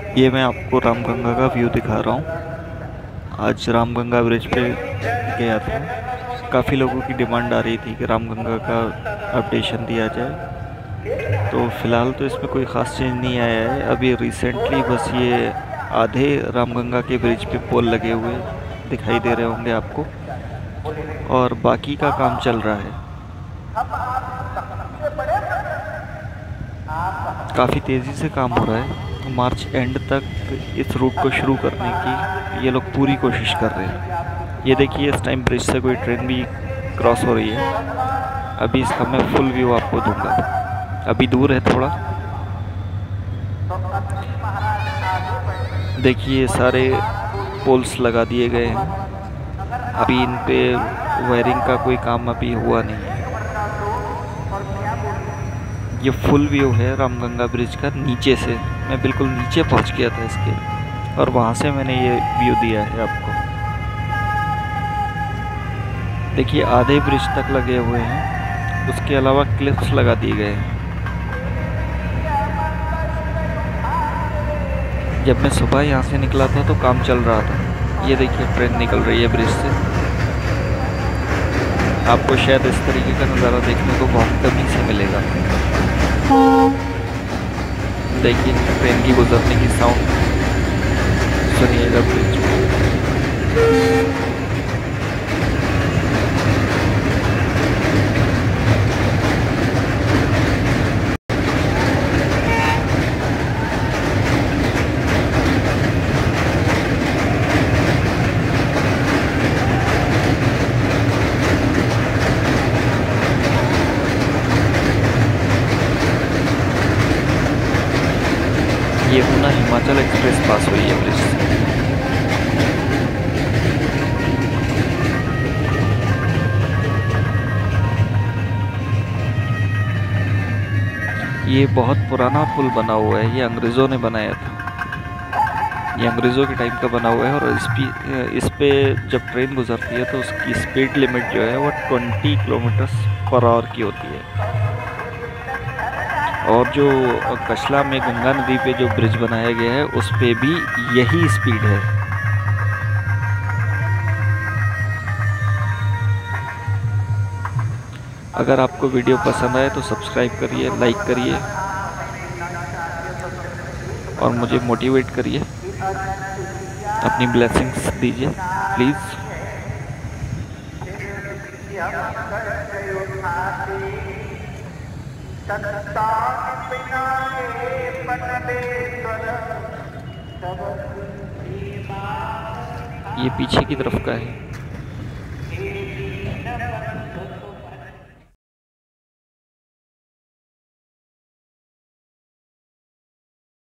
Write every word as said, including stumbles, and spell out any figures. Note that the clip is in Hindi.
ये मैं आपको रामगंगा का व्यू दिखा रहा हूँ। आज रामगंगा ब्रिज पे गया था। काफ़ी लोगों की डिमांड आ रही थी कि रामगंगा का अपडेशन दिया जाए। तो फ़िलहाल तो इसमें कोई ख़ास चेंज नहीं आया है। अभी रिसेंटली बस ये आधे रामगंगा के ब्रिज पे पोल लगे हुए दिखाई दे रहे होंगे आपको, और बाकी का काम चल रहा है। काफ़ी तेज़ी से काम हो रहा है। मार्च एंड तक इस रूट को शुरू करने की ये लोग पूरी कोशिश कर रहे हैं। ये देखिए, इस टाइम ब्रिज से कोई ट्रेन भी क्रॉस हो रही है। अभी इसका मैं फुल व्यू आपको दूंगा। अभी दूर है थोड़ा। देखिए, सारे पोल्स लगा दिए गए हैं। अभी इन पे वायरिंग का कोई काम अभी हुआ नहीं है। ये फुल व्यू है रामगंगा ब्रिज का नीचे से। मैं बिल्कुल नीचे पहुंच गया था इसके, और वहां से मैंने ये व्यू दिया है आपको। देखिए, आधे ब्रिज तक लगे हुए हैं, उसके अलावा क्लिप्स लगा दिए गए हैं। जब मैं सुबह यहाँ से निकला था तो काम चल रहा था। ये देखिए, ट्रेन निकल रही है ब्रिज से। आपको शायद इस तरीके का नज़ारा देखने को बहुत कमी से मिलेगा। देखिए, ट्रेन की गुजरने की साउंड सुनिएगा ब्रिज में। ये ऊना हिमाचल एक्सप्रेस पास हुई है ब्रिज से। ये बहुत पुराना पुल बना हुआ है। ये अंग्रेज़ों ने बनाया था। ये अंग्रेज़ों के टाइम का बना हुआ है, और इस पे इस पे जब ट्रेन गुजरती है तो उसकी स्पीड लिमिट जो है वो बीस किलोमीटर पर आवर की होती है। और जो कचला में गंगा नदी पे जो ब्रिज बनाया गया है उस पे भी यही स्पीड है। अगर आपको वीडियो पसंद आए तो सब्सक्राइब करिए, लाइक करिए, और मुझे मोटिवेट करिए। अपनी ब्लेसिंग्स दीजिए प्लीज़। ये पीछे की तरफ का है।